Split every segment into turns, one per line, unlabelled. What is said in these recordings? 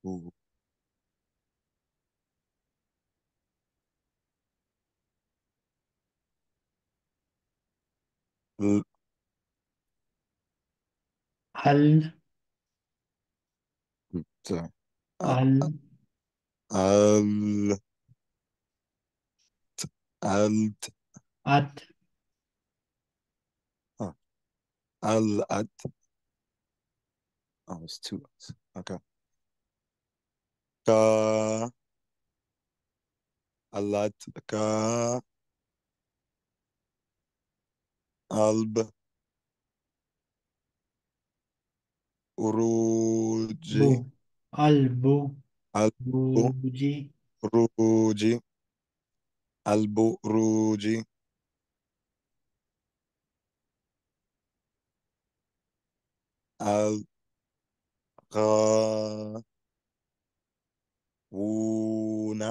و- ال
هل
ت- ال
ال
ال ال
أت
آه. ال أت Oh, it's two. Okay. Ka alat ka alb uruji
بو البو
albu
بوجي
ruji albu ruji alqawuna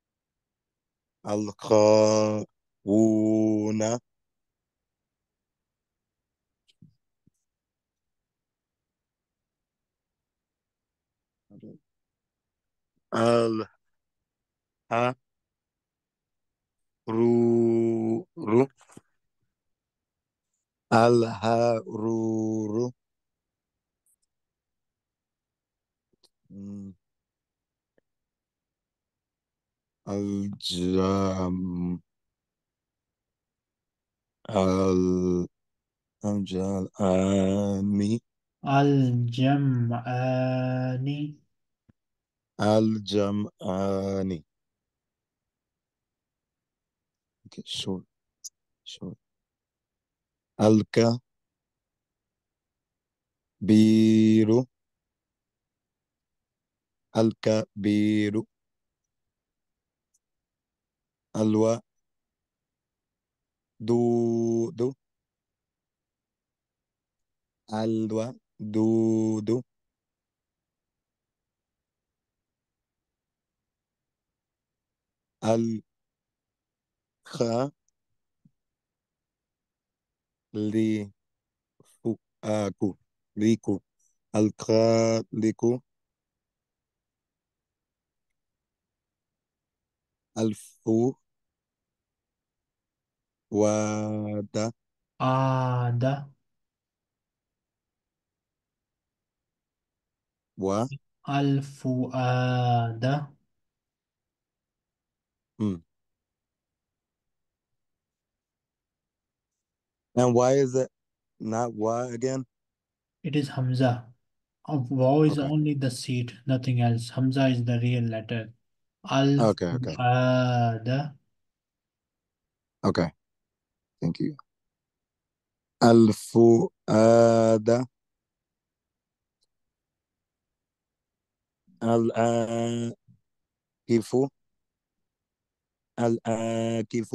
alqawuna alha ru alharuru mm, aljam al الجمعان
الجمعان
الجمعان okay, short short الكبير الكبير الودود الودود الخالق ليكو الخالق الفؤاد
عاد
و
الفؤاد.
mm. And why is it not why again?
It is Hamza. Waw is
Okay.
only the seed, nothing else. Hamza is the real letter.
Okay, okay.
Al-Fuad.
Okay. Thank you. الفؤاد الآكف الآكف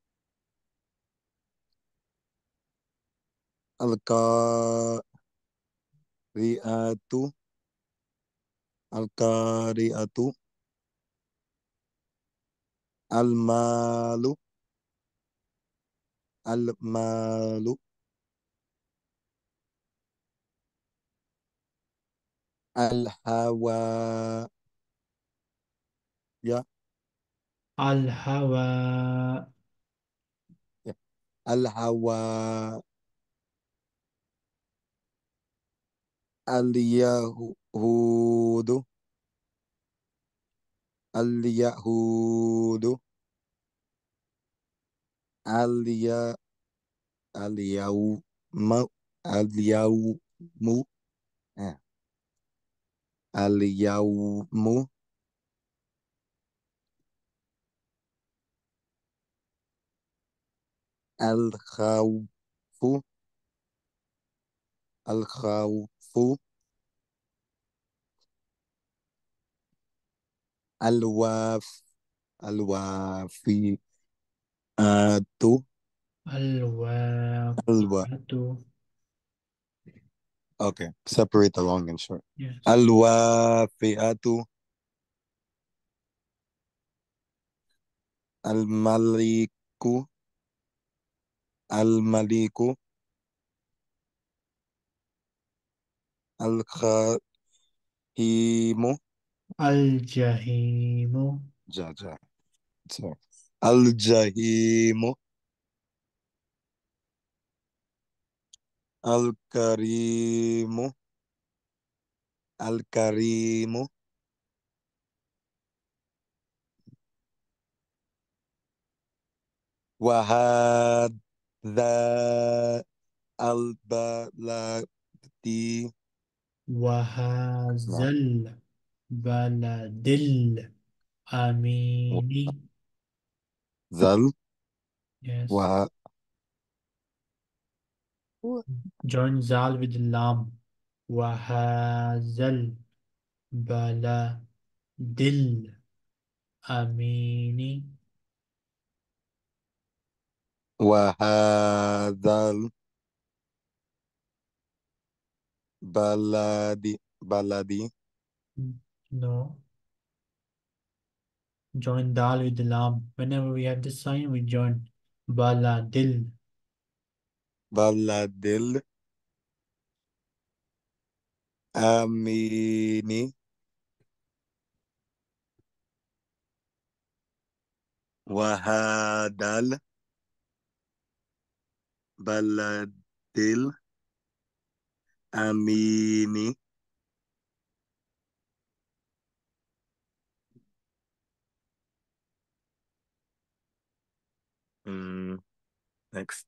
القارئة القارئة المال المال الهواء
Al-Hawa.
الهواء اليهود اليهود الي اليوم اليوم آه. اليوم الخوف الخوف الواف الوافيات الوا
Al-Waqi'atu.
okay, separate the long and short.
Yes.
الوافئات الملك الملك الخاتم
الجحيم.
جا. Sorry. الجحيم. الكريم. الكريم. وهذا البلد.
وهذا
نعم.
البلد الأمين.
ذل.
Yes.
و
Join zal with lam. وهذا البلد الأمين.
وهذا بلدي.
No. Join dal with lam. Whenever we have this sign, we join baladil.
بلد الأمين. وهذا البلد الأمين. Mm, next.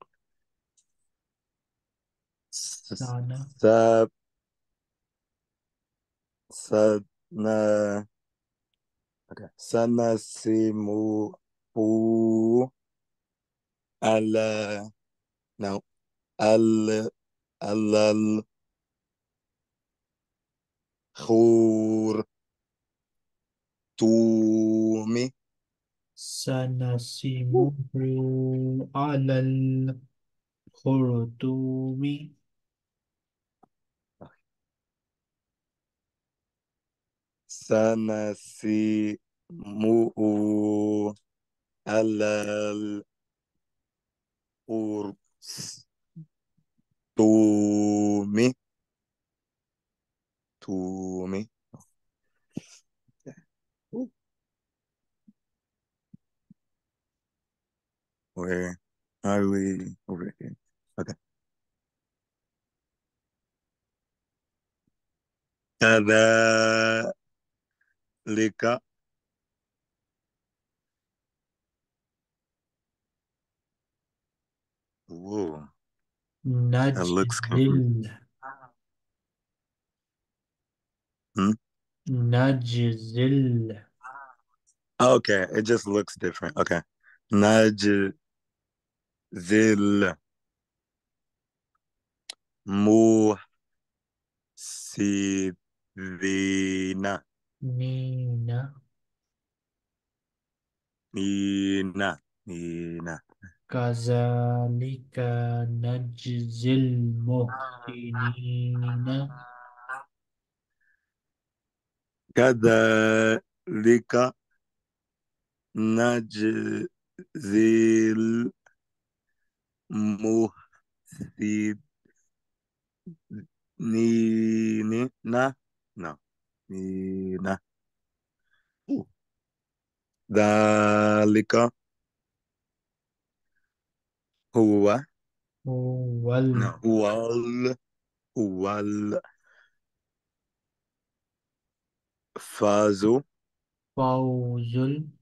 Sana.
سب سنة okay. سنسمه ال no ال الخرطوم.
سنسمه على الخرطوم.
سنسمه على الخرطوم. تومي. Where are we? Over here. Okay. كذلك. Whoa, that looks confusing.
نجزل.
Hmm?
نجزل.
Okay, it just looks different. Okay. نجزل محسنين.
نينا.
مينا. مينا.
كذلك نجزي المحسنين.
كذلك نجزي المحسنين. نا. No. مينا. ذلك هو
هو
no. هو الفوز.
الفوز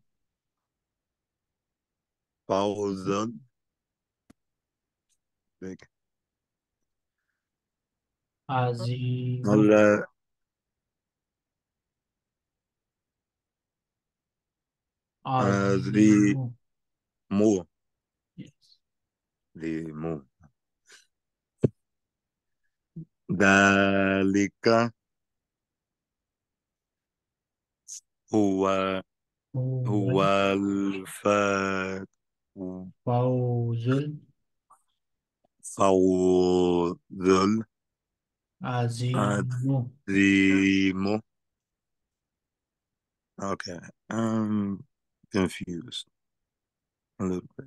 فوز big.
العظيم.
ولا ذي
عظيم.
مو.
Yes.
ذي مو. ذلك هو
هو
هو الفوز
الفوز
العظيم.
العظيم.
Okay, I'm confused a little bit.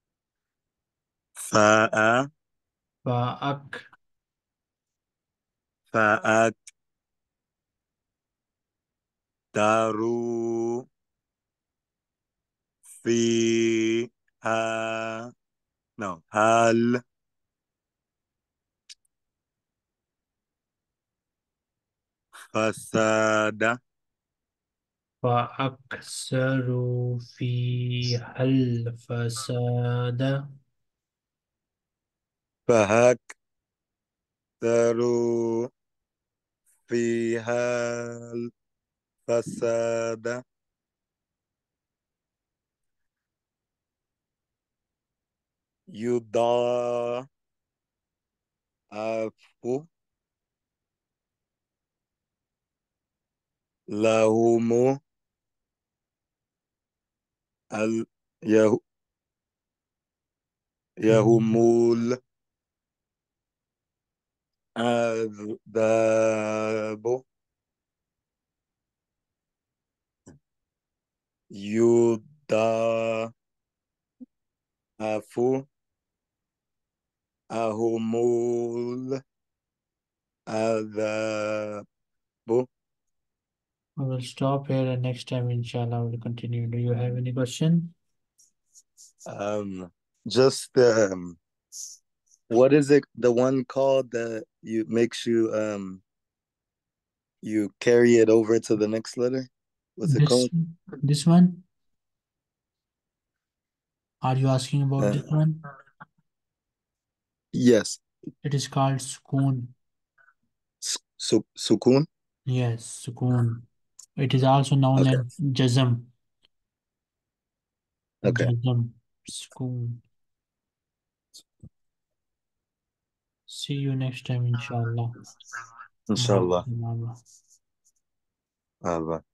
فأ
فأك
فأكرم. daru fiha no hal fasada
فأكثروا فيها الفساد.
فهكتروا فيها الفساد يضاعف لهم ال يه- يهم العذاب يضاعف لهم العذاب.
I will stop here and next time, inshallah, we'll continue. Do you have any question?
Um, just what is it? The one called that you makes you carry it over to the next letter. What's it
This
called?
this one? Are you asking about
Uh,
this one?
yes,
It is called sukoon.
sukun.
Yes, sukoon. It is also known as
Okay,
jazm.
okay.
Jazm. Sukoon. See you next time, inshallah.
Inshallah.
Bye.
Bye.